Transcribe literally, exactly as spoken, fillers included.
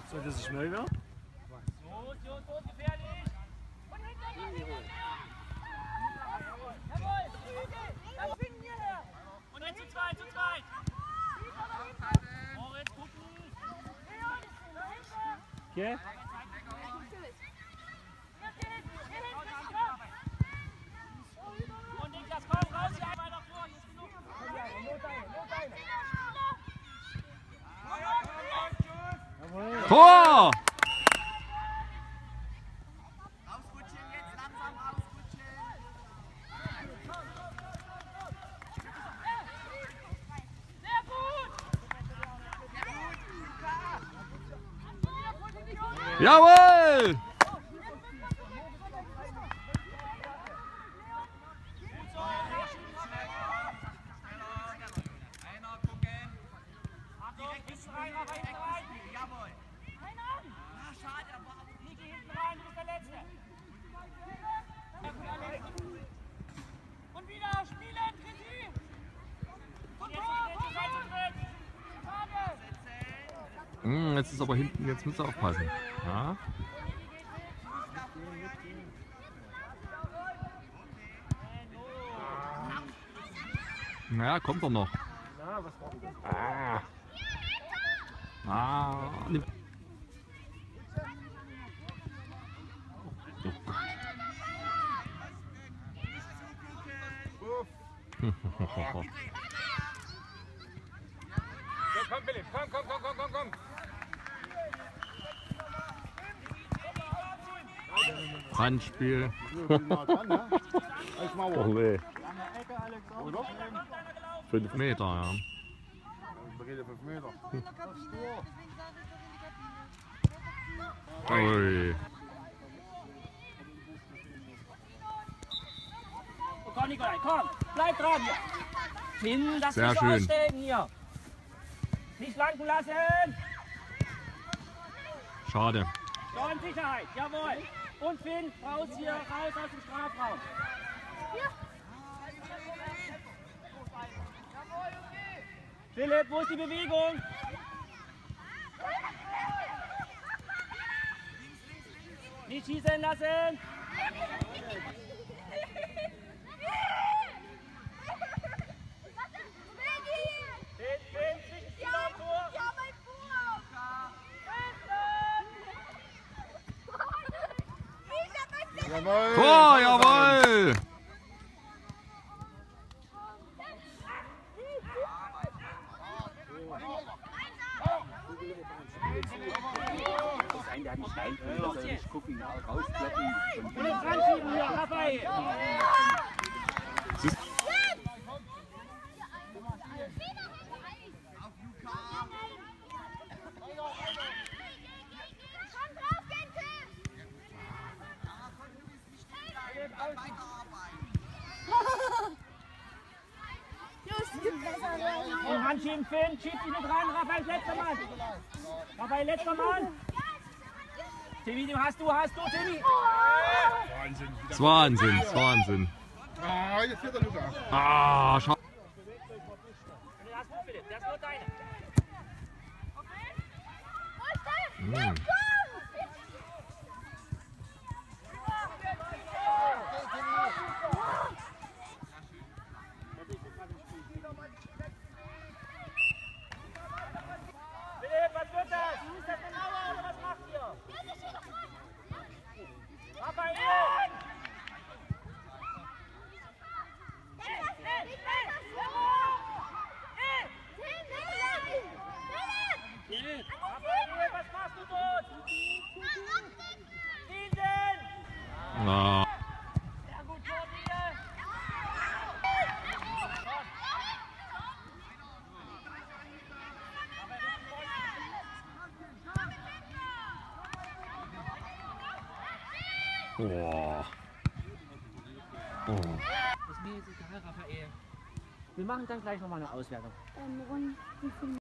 So, das ist schnell wieder. So, so, so gefährlich. Und jetzt zu zweit, zu zweit. Moritz, gucken. Okay. Und Niklas, komm raus, hier einmal nach vorne, ist genug. Tor! Rausrutschen jetzt, langsam rausrutschen. Sehr gut. Jawohl! Einer gucken. Achtung, hinten rein, Rafa, hinten rein. Jawohl. Ah, schade, aber Niki, hinten rein, du bist der Letzte. Und wieder spielen, Chrissy. Und jetzt zu zweit, zu dritt. Hm, jetzt ist aber hinten, jetzt müsst ihr aufpassen. Ja? Naja, kommt doch noch. Na, was braucht ihr? Ah. Ah. nimm- Oh Gott. So, komm, Philipp, komm, komm, komm, komm, komm, komm. Handspiel. Als Mauer. Oh nee. Oder? Fünf Meter, ja. Wir reden fünf Meter. Ui. Oh, komm, Nikolai, komm, bleib dran hier. Finn, das Sehr nicht so schön. ausstellen hier. Nicht flanken lassen. Schade. So, in Sicherheit, jawohl. Und Finn, raus hier, raus aus dem Strafraum. Philipp, wo ist die Bewegung? Nicht schießen lassen. Finn, Finn, Zwischenspieler und Tor. Jawohl. Tor, jawohl! Ein, der hat einen Stein drin, dass er nicht gucken, rauskloppen. Und jetzt ranschieben hier, Raphael. Und ranschieben, Finn, schieb dich mit rein, Raphael, letzter Mann. Raphael, letzter Mann. Timmy, den hast du, hast du, Timmy. Wahnsinn. Das war Wahnsinn, das war Wahnsinn. Ah, jetzt wird der Luca. Ah, schade. Den hast du, Philipp, der ist nur deiner. Hm. Philipp, was wird das? Ist das eine Mauer oder was macht ihr? Raphael! Raphael, was machst du dort? Steven! Ah. Sehr gut, Jordi! Oh. Oh. Ist mir jetzt egal, Raphael. Wir machen dann gleich nochmal eine Auswertung. Ähm, Ron, wie viel